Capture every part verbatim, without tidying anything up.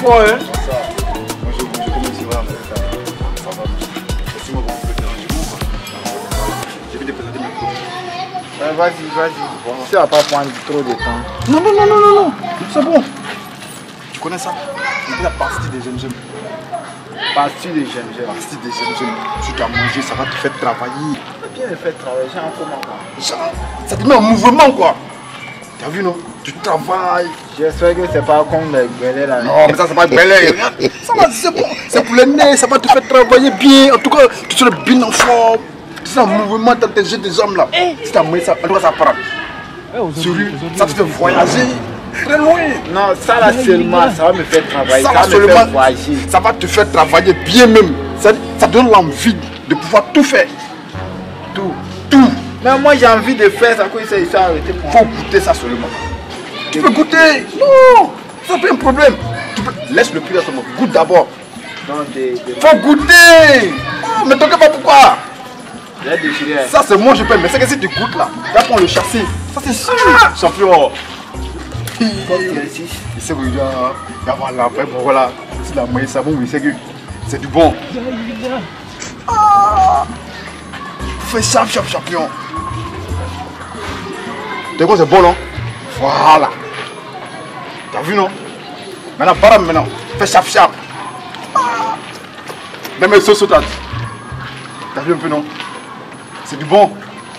encore, hein? Bonjour, bonjour, comment tu vas? Ça va. Laissez-moi vous le déranger. Je vais te présenter mes produits. Vas-y, vas-y. Bon, ça va pas prendre trop de temps. Non, non, non, non, non, non. C'est bon. Tu connais ça? C'est la partie des gingembre. Partie de gingembre. Partie des gingembre. Tu dois manger, ça va te faire travailler. Bien fait travailler, j'ai un comment quoi. Genre, ça te met en mouvement quoi. T'as vu non? Tu travailles. J'espère que c'est pas comme les belets là. Non, mais ça, c'est pas belé. Ça va, c'est bon. C'est pour le nez, ça va te faire travailler bien. En tout cas, tu seras bien en forme. Tu seras en mouvement dans tes jeux des hommes là. Si t'as moyen, ça, en tout cas, ça prend. Sérieux, ça te fait voyager très loin. Non, ça là seulement, ça va me faire travailler. Ça, Ça, va va me faire seulement, voyager. ça va te faire travailler bien même. Ça, ça donne l'envie de pouvoir tout faire. Tout. Tout. Mais moi j'ai envie de faire ça, quoi, il s'est arrêté pour Faut goûter ça seulement. Tu peux goûter? Non, ça pas un problème. Tu peux... Laisse le prix à ce moment. Goûte d'abord. Non, de, de... Faut goûter. Oh, mais t'inquiète pas pourquoi. J'ai déchiré. Ça c'est moi je paye, mais c'est que si tu goûtes là, là pour le chasser. Ça c'est sûr. Champion. Il sait que il y a voilà, après bon voilà. C'est la moyenne savon, il sait que c'est du bon. Ah. Fais chap chap champion. T'es quoi c'est bon non? Voilà. T'as vu non? Maintenant, baram maintenant. Fais chap chap. Ah. Même les sauces t'as. T'as vu un peu non? C'est du bon.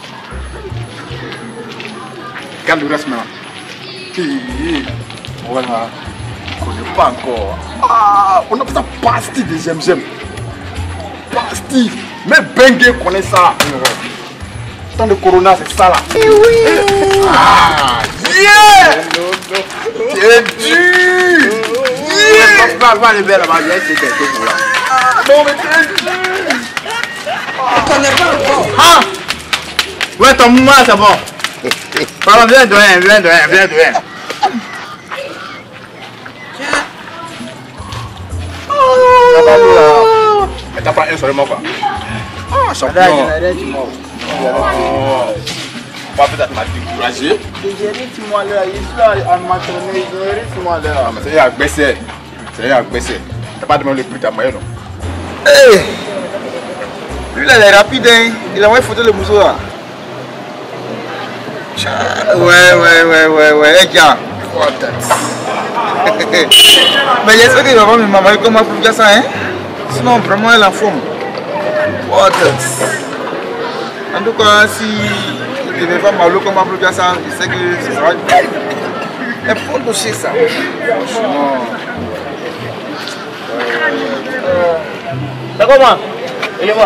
Regarde le reste maintenant. Voilà. On ne connaît pas encore. Ah, on appelle ça pastille de gingembre. Pastille. Mais Bengue connaît ça. Tant de corona, c'est ça là. Eh oui. Ah, yeah. C'est dur. Yeah. Va, va aller vers là-bas, viens essayer quelque chose là. Non mais c'est dur. Je connais pas encore. Ah. Ouais, ton mouvement c'est bon. Pardon, viens de rien, viens de rien, viens de rien. Mais t'as pas un seulement quoi. Ah, champion. Pas peut-être m'a découragé. Ah, mais c'est un baisser. C'est un baisser. T'as pas demandé le prix de ta moyenne non? Hey. Lui là il est rapide hein. Il a envoyé photo le mousseau là. Ouais ouais ouais ouais ouais les gars. Mais j'espère qu'il va voir mes mamans comment pour faire ça hein. Sinon vraiment elle en forme. What else? En tout cas si il ne devait pas mal comment pour faire ça, je sais que ce sera un bon dossier ça. Franchement. D'accord moi? Il est moi.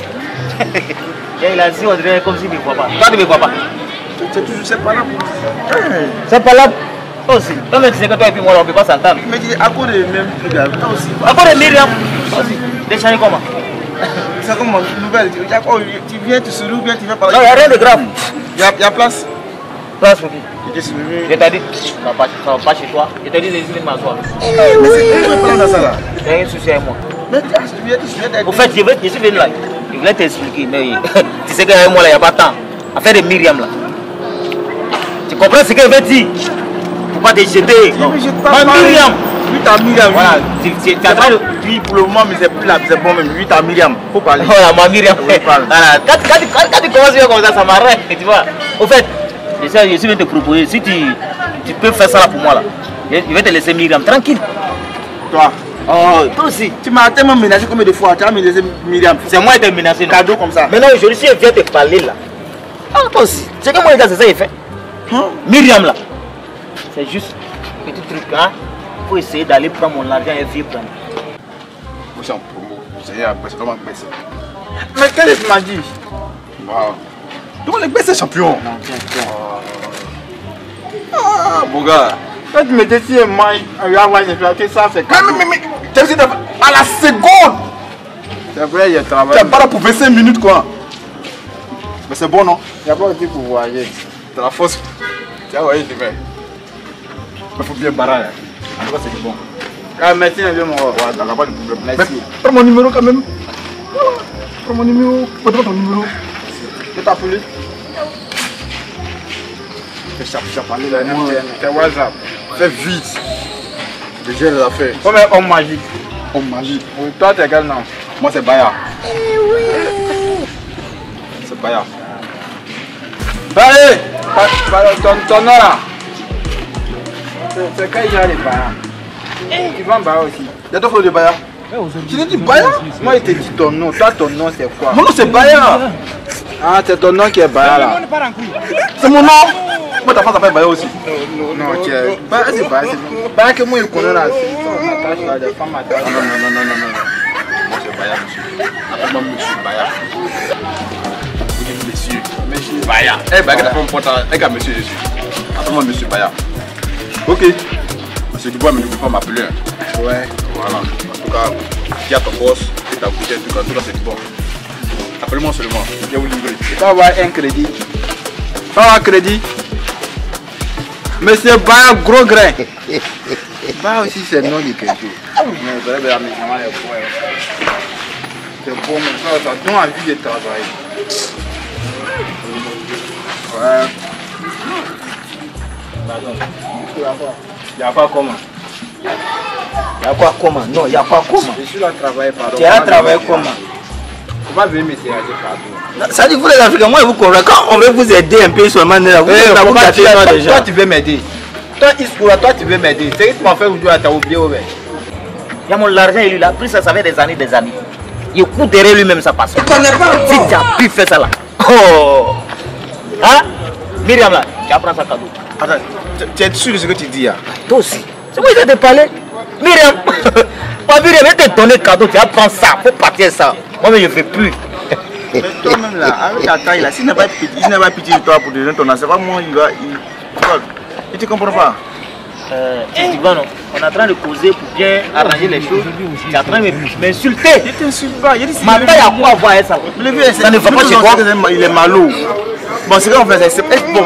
Il a dit on dirait comme s'il ne me voit pas. Toi tu ne me vois pas. C'est toujours cette palabre. C'est pas là. Toi aussi. Toi même tu sais que toi et puis moi on ne peut pas s'entendre. Mais tu es à cause de même truc là. Toi aussi. À cause de Myriam. Toi aussi. Déchaîner comment? C'est comme une nouvelle. Tu viens, tu souris ou bien tu viens parler. Non, il n'y a rien de grave. Il y a, il y a place. Place pour qui? Je t'ai soulevé. Je t'ai dit, ça va pas, ça va pas chez toi. Je t'ai dit de laisser m'asseoir. Mais c'est quoi parler dans ça là? Il n'y a rien de souci avec moi. Mais tu viens, tu viens d'être. Au fait, je, veux, je suis venu là. Je voulais t'expliquer, mais tu sais qu'avec moi là, il n'y a pas de temps. Affaire de Myriam là. Tu comprends ce qu'elle veut dire? Faut pas te jeter. Non. Ma Myriam. Lui t'as Myriam. Voilà, tu, tu, tu as pas de... Lui pour le moment, mais c'est plus là, c'est bon même. Lui t'as Myriam. Faut parler. Voilà, ma Myriam. Oui, parle. Voilà. Quand, quand, quand, quand tu commences à faire comme ça, ça m'arrête, tu vois. Au fait, je, sais, je suis venu te proposer, si tu, tu peux faire ça là pour moi là, je, je vais te laisser Myriam, tranquille. Toi. Oh, toi aussi. Tu m'as tellement ménagé combien de fois? Tu as menacé Myriam. C'est moi qui t'ai menacé. Cadeau comme ça. Maintenant aujourd'hui, si je viens te parler là, ah, toi aussi. Tu sais que moi les gars, c'est ça qu'il fait. Hein? Myriam là, c'est juste un petit truc, hein. Faut essayer d'aller prendre mon argent et vivre. Moi c'est en promo. C'est un baisser. Comment baisser? Mais quel est ma dit? Waouh. Comment les baisser champion? Non, tiens, tiens. Ah, mon gars. Quand tu me dis si moi, il y a une ça c'est Mais, mais, mais, mais, tu as dit à la seconde. c'est vrai, il y a Tu travail. n'as pas là pour vingt-cinq minutes quoi. Mais c'est bon non? Il n'y a pas aussi pour voyager. T'as la force. Tu as voyé demain. Mais il faut bien barrer. En tout cas c'est du bon. Ah, merci, viens mon roi. Ouais, t'as pas de problème. Merci. Mais, prends mon numéro quand même. Voilà. Prends mon numéro. Prends ton numéro. Je t'appelle. Fais chap chap. Allez C'est là, moi. c'est WhatsApp. Fais vite. Le gel l'a fait. Comme un homme magique. Homme magique. Oui, toi, t'es quel nom? Moi, c'est Baya. C'est Baya. Allez, ton, ton nom là. C'est quand il y a les Baya. Tu vas en Baya aussi. Il y a d'autres de Baya. Tu t'es dit Baya? Moi, il te dit ton nom. Toi, ton nom, c'est quoi? Mon nom, c'est Baya. Ah, c'est ton nom qui est Baya là. C'est mon nom. Moi, ta femme s'appelle Baya aussi. Non, tu es. Baya, c'est Baya. C'est Baya que moi, je connais là. C'est son attache là, des femmes attachent. Non, non, non, non, non, non. Moi, c'est Baya, monsieur. Appelle-moi monsieur Baya. Vous dites monsieur. Monsieur Baya. Eh, Baya, t'as fait un pote avec un monsieur dessus. Appelle-moi monsieur Baya. Ok. Monsieur Dubois, mais ne peux pas m'appeler. Ouais. Voilà. En tout cas, qui a ton boss et ta bouteille, en tout cas, tout cas, c'est Dubois. Appelle-moi seulement. Je vais vous livrer. Tu vas avoir un crédit. Tu vas avoir un crédit. Monsieur Baya, gros grain. Baya aussi, c'est le nom du quelque chose. Mais vous avez amusement, les points. C'est bon, mais ça, ça donne envie de travailler. Ouais. Il n'y a pas comment. Il n'y a pas comment. Non, il n'y a pas comment. Je suis là travailler, pardon. Tu as travaillé comment? On va venir me tirer partout. Ça dit, vous les Africains, moi je vous comprends. Quand on veut vous aider un peu seulement, vous vous gâtez toi, déjà. toi, tu veux m'aider. Toi, Iskoura, toi, tu veux m'aider. C'est que tu m'as fait aujourd'hui, tu as oublié. Il y a mon argent, il a pris ça, ça fait des années, des années. Il coûte derrière lui-même, ça passe. Tu connais pas encore. Si tu as pu faire ça là. Oh! Hein? Myriam là, tu apprends ça cadeau. Attends, tu es sûr de ce que tu dis là? Toi aussi. C'est moi qui vais te parler. Myriam, pas Myriam, je te donner cadeau, tu apprends ça, faut partir ça. Moi, mais je ne fais plus. Mais toi-même là, avec ta taille là, s'il n'a pas pitié de toi pour te donner ton argent, c'est pas moi, il va. Il, il te comprends pas? Euh, Ivan, on est en train de causer pour bien arranger les choses. Tu es en train de m'insulter. Je t'insulte pas. Ma taille a quoi voir avec ça? Le vieux, Ça ne va pas chez toi. Il est malo. Bon, c'est qu'on fait ça. Bon,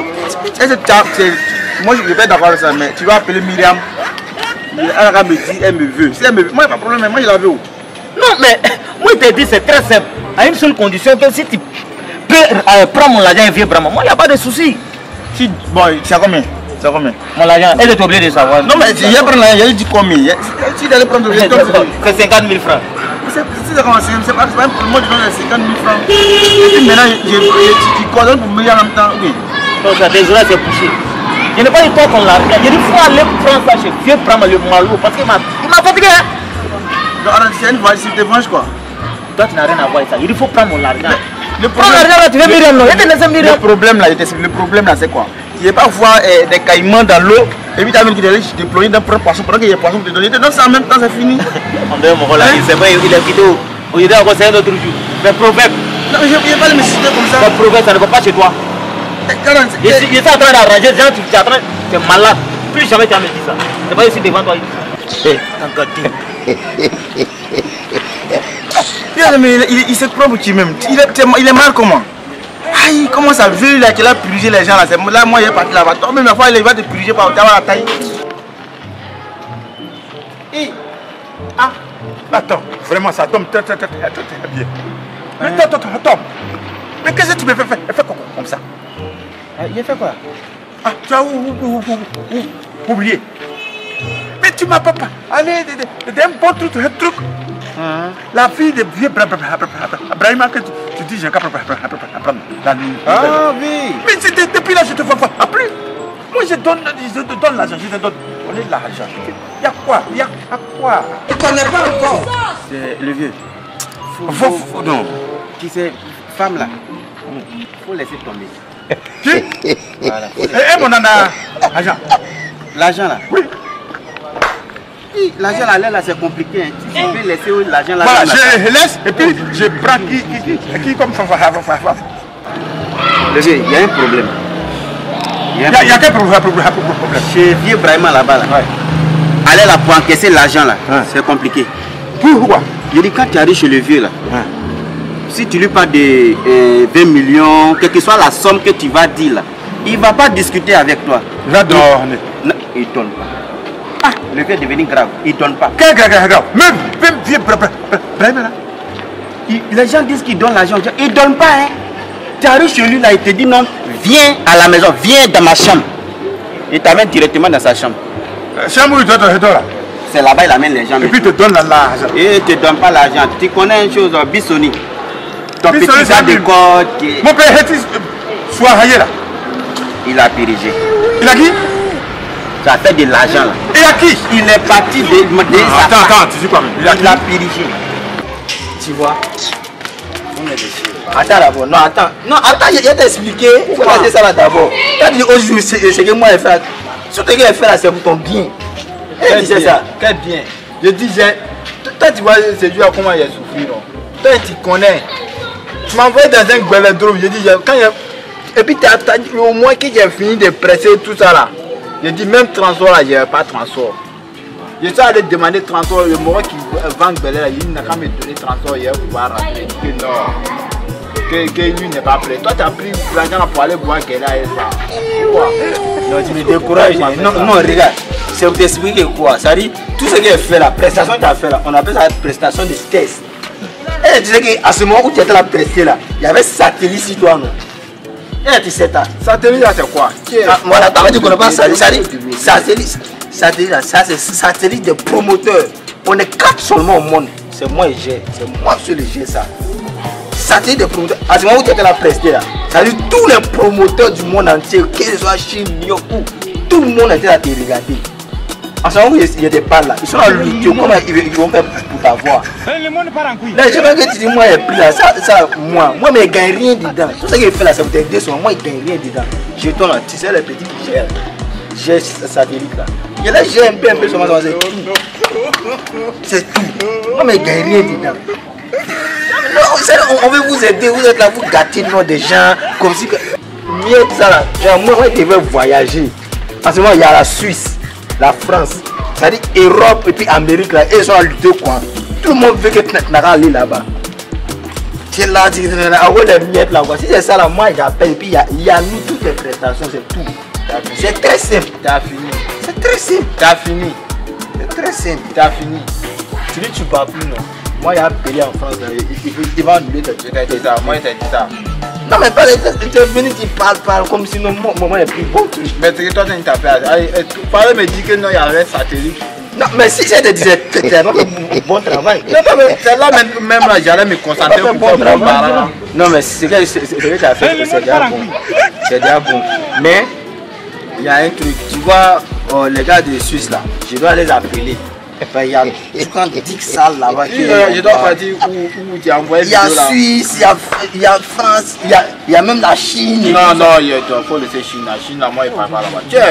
moi je vais d'accord avec ça, mais tu vas appeler Myriam. Elle va me dire, elle me veut. Si elle me veut, moi, il n'y a pas de problème, moi je la veux. Non, mais moi je te dis, c'est très simple. À une seule condition, que si tu peux euh, prendre mon argent et viens prendre, moi il n'y a pas de souci. Si, bon, c'est combien? C'est combien? Mon argent, elle est obligée de savoir. Non, mais si je prends l'argent, il dit combien? Si d'aller prendre l'argent, c'est cinquante mille francs. C'est pas moi je donne cinquante mille francs. Et maintenant, tu coordonnes pour me en même temps. Oui. Donc, désolé, c'est poussé. Je n'ai pas eu toi qu'on l'argent. Je dis, il faut aller prendre ça chez vieux prendre le malou parce qu'il m'a fatigué. Donc, c'est une voice, tu te venges quoi? Toi, tu n'as rien à voir avec ça. Il faut prendre mon argent. Le prends l'argent là, tu veux Myriam, non? Le problème là, le problème là, c'est quoi? Tu ne veux pas voir eh, des caïmans dans l'eau et puis tu as même qui te laisse déployer dans un poisson pendant qu'il y a un poisson qui te donne. Donc ça en même temps, c'est fini. On dirait mon rôle là, c'est vrai, il est vidéo. Il est encore c'est un autre jour. Mais proverbe. Non, je ne vais pas le me citer comme ça. Mais proverbe, ça ne va pas chez toi. Je suis en train d'arranger, tu es en train, tu es malade. Plus jamais tu as me dit ça. C'est pas ici devant toi. Hé, encore il, il, il se prend pour lui-même. Il est, il est mal comment? Aïe, comment ça veut là qu'il a purgé les gens là? Là, moi, il est parti là-bas. Toi, même la fois, il va te purger par la taille. Et... Ah, attends, vraiment, ça tombe très, très, très, très, très bien. Mais attends, attends, attends. Mais qu'est-ce que tu me fais faire? Fais quoi comme ça? Il a fait quoi? Ah, tu as oublié. Mais tu m'as pas allez, un bon truc, un truc. La fille de vieux Brahima que tu dis, j'ai qu'à apprendre la nuit. Ah oui. Mais depuis là, je te vois pas. Plus. Moi, je donne, je te donne l'argent, je te donne. On est l'argent. Il y a quoi? Il y a quoi? Tu connais pas encore? C'est le vieux. Faut, faut, faut, non. Qui c'est? Femme là. Faut laisser tomber. Qui? Voilà. Eh, mon nana, argent. L'argent là? Oui. L'argent là, là c'est compliqué. Hein. Tu peux laisser l'argent là. Voilà, je laisse et puis je prends qui, qui, qui, qui comme ça. Le vieux, il y a un problème. Il y a, il y a quel problème, problème, problème? Chez vieux Brahima là-bas. Là. Ouais. Allez là pour encaisser l'argent là, ouais. C'est compliqué. Pourquoi? Je dis quand tu arrives chez le vieux là, ouais. Si tu lui parles de euh, vingt millions, quelle que soit la somme que tu vas dire là, il ne va pas discuter avec toi. J'adore. Il ne donne pas. Ah, le vieux est devenu grave, il ne donne pas. Quel grave, grave? Même, même vieux Brahima là. Les gens disent qu'ils donnent l'argent, ils ne donnent pas. Hein. Tu arrives chez lui là, il te dit non, viens à la maison, viens dans ma chambre. Il t'amène directement dans sa chambre. Chambre où tu es là? C'est là-bas, il amène les gens. Et puis il te donne l'argent. Et il ne te donne pas l'argent. Tu connais une chose, Bissoni. Ton Bissoni, petit gars de code. Qui... Mon père, soit rayé là. Il a dirigé. Il a qui? Tu as fait de l'argent là. Et à qui? Il est parti de... de non, attends, attends, tu dis quoi? Il a, il a dirigé. Tu vois? Attends d'abord, non, attends. Non, attends, je vais t'expliquer. Il faut passer ça là d'abord. Quand tu dis aujourd'hui, ce que moi j'ai fait, ce que j'ai fait là, c'est pour ton bien. Quel bien, ça. Quel bien. Je dis, toi tu vois, c'est dur comment il a souffert. Toi tu connais. Tu m'as envoyé dans un gueule. Je dis, quand il... Et puis tu as attendu au moins que j'ai fini de presser tout ça là. Je dis, même transport là, je n'ai pas transport. Je suis allé demander transport, le moment qui vend Belé là, il n'a qu'à me donner transport hier pour pouvoir rentrer. Que non, que, que lui n'est pas prêt. Toi tu as pris l'argent pour aller voir Gela et ça. Pourquoi? Non, tu me décourages. Non, non, regarde, c'est pour t'expliquer quoi. Ça dit, tout ce qu'il a fait là, prestation que tu as fait là, on appelle ça la prestation de test. Et tu sais qu'à ce moment où tu étais là presté là, il y avait satellite sur toi, non? Et tu sais ça. Satellite là c'est quoi? Ah, voilà, tu ne connais pas satellite. Satellite. Satellite, ça c'est satellite de promoteurs. On est quatre seulement au monde. C'est moi et j'ai. C'est moi seul et j'ai ça. Satellite de promoteurs. À ce moment où tu étais là presté là, ça veut dire tous les promoteurs du monde entier, que ce soit Chine, New York, tout le monde était là à te regarder. À ce moment où ils étaient pas là, ils sont là lutter. Comment ils vont faire pour t'avoir? Le monde part en couille. Là, je veux que tu dis, moi j'ai pris là, ça, ça, moi, moi, mais je gagne rien dedans. Tout ce qu'il fait là, ça vous t'aider sur moi, il gagne rien dedans. Jeton là, tu sais, les petits qui gèrent. J'ai satellite là. Et là, j'ai un peu, un peu sur moi, c'est tout. C'est tout. Moi, mais je gagne rien dedans. Non, on veut vous aider, vous êtes là, vous gâtez le nom des gens, comme si que. Mieux que ça là, genre, moi, moi, je devais voyager. En ce moment, il y a la Suisse, la France, c'est-à-dire Europe et puis Amérique là, et ils sont à lutter quoi. Tout le monde veut que tu n'as pas aller là-bas. Tu es là, tu es là, les miettes là, si c'est ça là, moi j'appelle, et puis il y a, il y a nous toutes les prestations, c'est tout. C'est très simple. T'as fini. C'est très simple. T'as fini. C'est très simple. T'as fini. Tu dis tu parles plus non. Moi il y a appelé en France, là, il, il va annuler tes trucs. Je t'ai dit ça, moi je t'ai dit ça. Non mais pas, tu es venu, tu parles, parles comme si mon moment est plus bon truc. Mais c'est que toi tu t'appelles. Parle me dit que non, il y avait satellite. Non mais si je te disais que tu as pas fait bon travail. Non, non mais c'est là même, même là, j'allais me concentrer pour bon faire mon travail. parent. Non mais c'est que tu as fait, c'est déjà bon. C'est déjà bon. Mais il y a un truc, tu vois, oh, les gars de Suisse là, je dois les appeler. Il y a dix salles là-bas. Je dois partir où tu as envoyé. Il y a Suisse, il y a, il y a France, il y a, il y a même la Chine. Non, non, il faut laisser Chine. La Chine, là, moi, il ne parle pas là-bas. Tiens,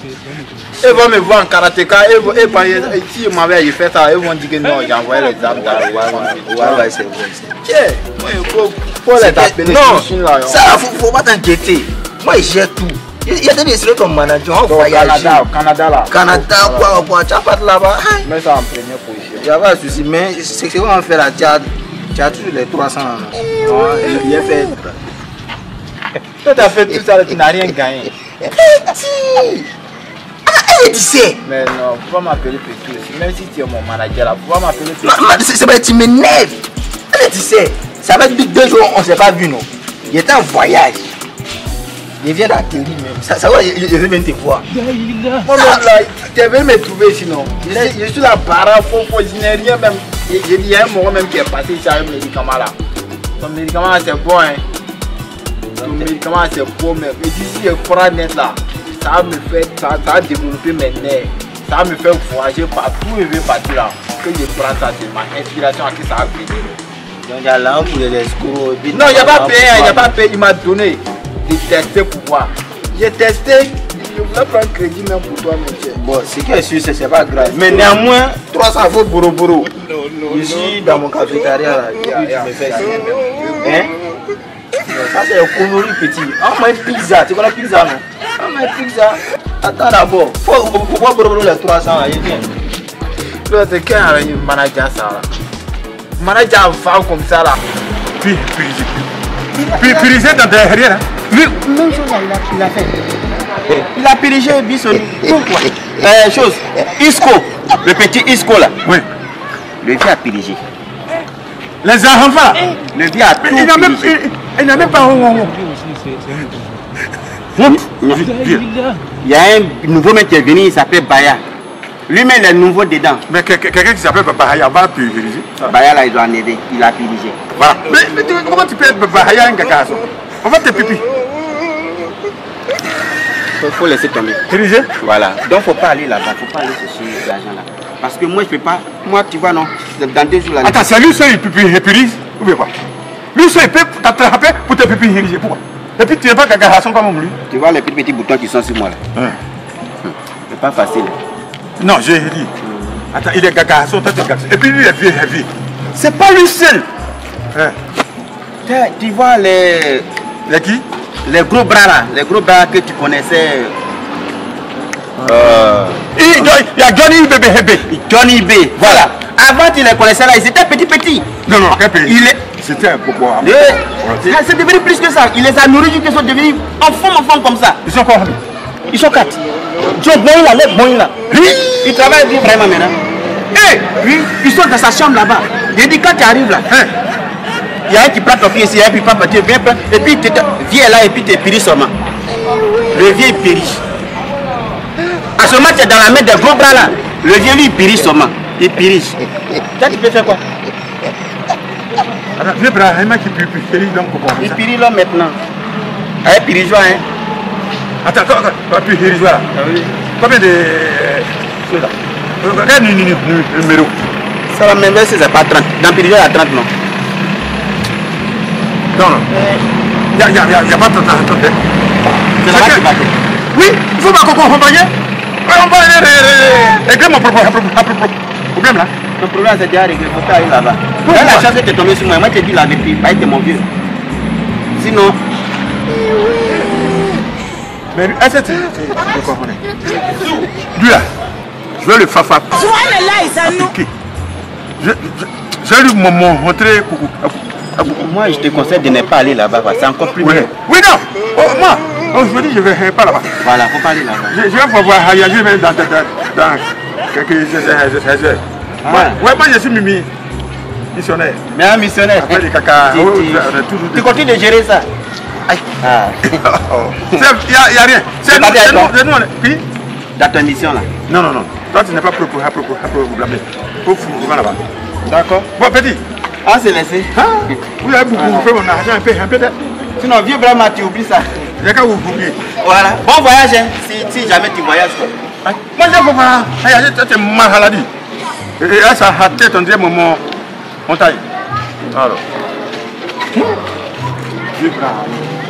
ils vont me voir en karatéka. Et si ils m'avaient fait ça, ils vont dire que non, j'ai envoyé les armes. Ouais, ouais, c'est vrai. Tiens, il faut les appeler. Non, ça, il ne faut pas t'inquiéter. Moi, j'ai tout. Il y a des messieurs comme manager, on voyage. Canada, Canada là. Canada, quoi, quoi, tu as pas de là-bas. Mets ça en première position. Il n'y a pas de souci, mais c'est ce qu'on va faire là. Tu as, tu as toujours les trois cents là. Non, il a fait. Toi, tu as fait tout ça, tu n'as rien gagné. Petit! Ah, tu sais. Mais non, faut pas m'appeler petit aussi. Même si tu es mon manager là, faut pas m'appeler petit. Non, c'est pas tu m'énerves. Tu sais, ça va être deux jours, on ne s'est pas vu, non. Il était en voyage. Il vient d'atterrir même. Ça, ça va, je vais même te voir. Moi même là, tu veux me trouver sinon. Je suis, je suis là, para, faux, faux, je n'ai rien même. J'ai dit, il y a un moment même qui est passé ici avec le médicament là. Ton médicament c'est bon, hein. Ton médicament c'est bon même. Et d'ici, je prends net là. Ça va me faire, ça, ça va développer mes nerfs. Ça va me faire voyager partout où je vais partir là. Que je prends ça, c'est ma inspiration à qui ça va payer. Donc il y a l'âme pour les escrocs. Non, il n'y a pas payé, il n'y a pas payé, il m'a donné. De tester pour voir. J'ai testé, je voulais prendre crédit même pour toi, monsieur. Bon, ce qui est sûr, c'est pas grave. Mais néanmoins, trois cents vaut boro boro. Je suis dans mon cafétéria là, je me fais ça. Hein? Ça c'est un connerie petit. On m'a une pizza, tu connais la pizza non? On m'a une pizza. Attends d'abord, faut voir boro boro les trois cents là, il vient. Toi, c'est qui a un manager ça là? Manager femme comme ça là. Puis, puis, puis, puis, dans derrière. Oui, même chose il a fait. Il a dirigé Bissoni. Pourquoi? Euh, chose, Isco, le petit Isco là. Oui. Le vieux a dirigé. Les enfants. Le vieux a tout Il n'a même, il n'a même pas un. Il y a un nouveau mec qui est venu, il s'appelle Baya. Lui-même, il est nouveau dedans. Mais quelqu'un qui s'appelle Baba Haya va pulvériser. Baya là, il doit enlever. Il a purgé. Voilà. Mais, mais tu, comment tu peux être Baba Haya un caca? On va te pipi. Il faut laisser tomber. Purgé? Voilà. Donc, il ne faut pas aller là-bas. Il ne faut pas aller chercher l'argent là. Parce que moi, je ne peux pas. Moi, tu vois, non. Dans deux jours là. Attends, c'est lui seul il pupirise ou bien pas? Lui seul il peut t'attraper pour te pupiriser. Pourquoi? Et puis tu n'es pas caca comme lui. Tu vois les petits, petits boutons qui sont sur moi là. Hein? C'est pas facile. Non, j'ai dit. Attends, il est gaga, son tête est gaga. Et puis lui, il est vieux, il est vieux. C'est pas lui seul. Hein? Tu vois les. Les qui? Les gros bras là. Les gros bras que tu connaissais. Euh... Il, il y a Johnny Bébé Hébé. Johnny B. Voilà. Avant, tu les connaissais là, ils étaient petits, petits. Non, non, quel pays? Il est. C'était un bobo. C'est devenu plus que ça. Il les a nourris jusqu'à qu'ils sont devenus enfants, enfants comme ça. Ils sont quoi? Ils sont quatre. Joe Boy là, les Boy là. Oui. Ils travaillent bien vraiment maintenant. Eh, oui, ils sont dans sa chambre là-bas. J'ai dit quand tu arrives là, hein, il y a un qui prend ton pied ici, il y a un qui prend ton pied, viens, et puis tu viens là et puis tu péris seulement. Le vieux il périt. À ce moment tu es dans la main des gros bras là. Le vieux lui il périt seulement. Il périt. Toi tu peux faire quoi? Alors, vieux bras, il m'a qui périt l'homme comme ça. Il périt l'homme maintenant. Avec périt-joie, hein. Attends, attends, attends, puis il là. Combien de. Quel numéro? Ça va même c'est pas trente. Dans Périsjoie, il y a trente, non? Non, non. Il n'y a, a, a pas trente. C'est là qui va. Oui, il faut pas qu'on accompagne. On va régler mon problème là. Le problème c'est déjà réglé. Il faut pas aller là-bas. La chance que tu es tombé sur moi. Moi, je te dis la vérité. Pas être mon vieux. Sinon. Mais est-ce que tu comprends? Lui là, je vais le faire faire. appliquer. Je, je, je vais lui montrer. Moi, je te conseille de ne pas aller là-bas. C'est encore plus oui. mieux. Oui, non. Oh, moi, aujourd'hui, je ne vais pas là-bas. Voilà, faut pas aller là-bas. Je, je vais pouvoir voyager même dans, dans, dans, dans quelques heures. Ah. Ouais, moi, je suis Mimi. Missionnaire. Mais un missionnaire. Après les caca. Tu, tu, toujours tu continues de gérer ça. Aïe. Ah. Il n'y a, a rien. C'est nous, c'est nous, c'est nous. Puis dans ta mission là. Non, non, non. Toi, tu n'es pas propre à propre à blâmer. Faut foutre là-bas. D'accord. Bon, petit. Ah, c'est laissé. Hein? Vous avez beaucoup, vous faites mon argent un peu, un peu de. Sinon, vieux vraiment, tu oublies ça. Il y a qu'à vous oublier. Voilà. Bon voyage, hein. Si, si jamais tu voyages, quoi. Moi, je ne pas. Tu es maladie. Et là, ça a tête, on dirait mon montagne. Alors. Vieux brave.